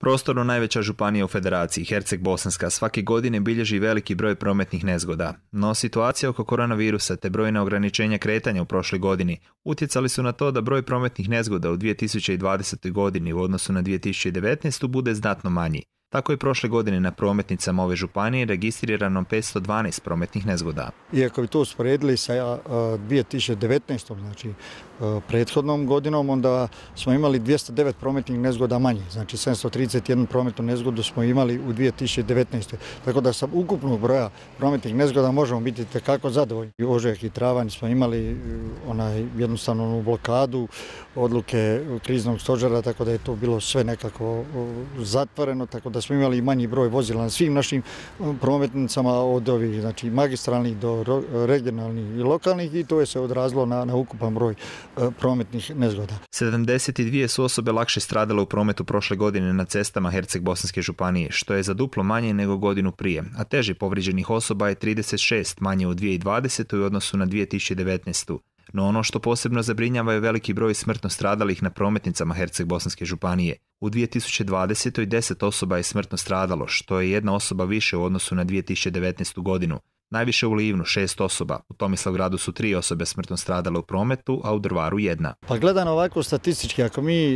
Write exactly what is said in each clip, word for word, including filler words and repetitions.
Prostorno najveća županija u Federaciji, Herceg-Bosanska, svake godine bilježi veliki broj prometnih nezgoda. No situacija oko koronavirusa te brojna ograničenja kretanja u prošloj godini utjecali su na to da broj prometnih nezgoda u dvije tisuće dvadesetoj. godini u odnosu na dvije tisuće devetnaestu. bude znatno manji. Tako je prošle godine na prometnicama ove županije registrirano petsto dvanaest prometnih nezgoda. Iako bi to usporedili sa dvije tisuće devetnaestom. znači prethodnom godinom, onda smo imali dvjesto devet prometnih nezgoda manje. Znači sedamsto trideset jednu prometnu nezgodu smo imali u dvije tisuće devetnaestoj. Tako da sa ukupnog broja prometnih nezgoda možemo biti tekako zadovoljni. Ožujak i travanj smo imali onaj jednostavnu blokadu, odluke kriznog stožera, tako da je to bilo sve nekako zatvoreno, tako da smo imali manji broj vozila na svim našim prometnicama od ovih, znači magistralnih do regionalnih i lokalnih, i to je se odrazilo na, na ukupan broj prometnih nezgoda. sedamdeset dvije su osobe lakše stradale u prometu prošle godine na cestama Herceg-Bosanske županije, što je za duplo manje nego godinu prije, a teži povrijeđenih osoba je trideset šest manje u dvije tisuće dvadesetoj. u odnosu na dvije tisuće devetnaestu. No ono što posebno zabrinjava je veliki broj smrtno stradalih na prometnicama Herceg-Bosanske županije. U dvije tisuće dvadesetoj. deset osoba je smrtno stradalo, što je jedna osoba više u odnosu na dvije tisuće devetnaestu. godinu. Najviše u Livnu, šest osoba. U Tomislavgradu su tri osobe smrtno stradale u prometu, a u Drvaru jedna. Pa gledano ovako statistički, ako mi e,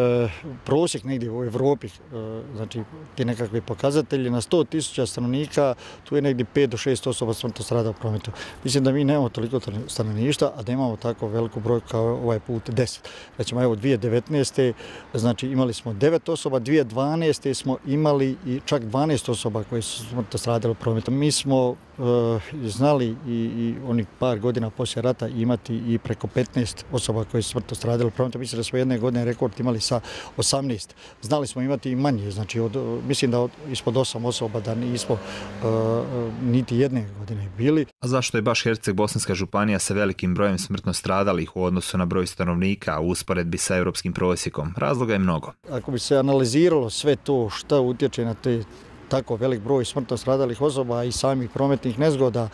prosjek negdje u Europi, e, znači ti nekakvi pokazatelji na sto tisuća stanovnika, tu je negdje pet do šest osoba smrtno strada u prometu. Mislim da mi nemamo toliko stanovništva, a da imamo tako veliku broj kao ovaj put deset. Recimo evo dvije tisuće devetnaeste. znači imali smo devet osoba, dvije tisuće dvanaeste. smo imali i čak dvanaest osoba koje su smrtno stradale u prometu. Mi smo e, znali i, i onih par godina poslije rata imati i preko petnaest osoba koje su smrtno stradale u prometu. Mislim da smo jedne godine rekord imali sa osamnaest. Znali smo imati i manje, znači od, mislim da od, ispod osam osoba da nismo uh, niti jedne godine bili. A zašto je baš Herceg-Bosanska županija sa velikim brojem smrtno stradalih u odnosu na broj stanovnika u usporedbi sa europskim prosjekom? Razloga je mnogo. Ako bi se analiziralo sve to što utječe na te tako velik broj smrtno stradalih osoba i samih prometnih nezgoda,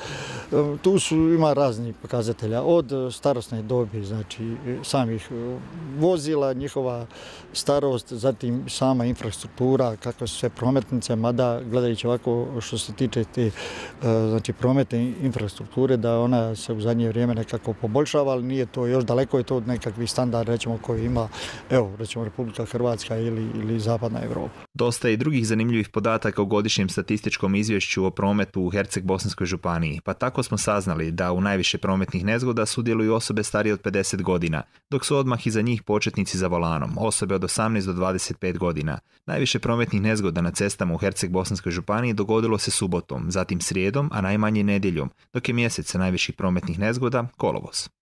tu su ima razni pokazatelja, od starosne dobi, znači samih vozila, njihova starost, zatim sama infrastruktura, kakve su sve prometnice, mada gledajući ovako što se tiče te znači, prometne infrastrukture, da ona se u zadnje vrijeme nekako poboljšava, ali nije to, još daleko je to od nekakvih standarda, recimo, koji ima, evo, recimo Republika Hrvatska ili, ili Zapadna Europa. Dosta je i drugih zanimljivih podataka u godišnjem statističkom izvješću o prometu u Herceg-Bosanskoj županiji, pa tako smo saznali da u najviše prometnih nezgoda sudjeluju osobe starije od pedeset godina, dok su odmah iza njih početnici za volanom, osobe od osamnaest do dvadeset pet godina. Najviše prometnih nezgoda na cestama u Herceg-Bosanskoj županiji dogodilo se subotom, zatim srijedom, a najmanje nedjeljom, dok je mjesec sa najviših prometnih nezgoda kolovoz.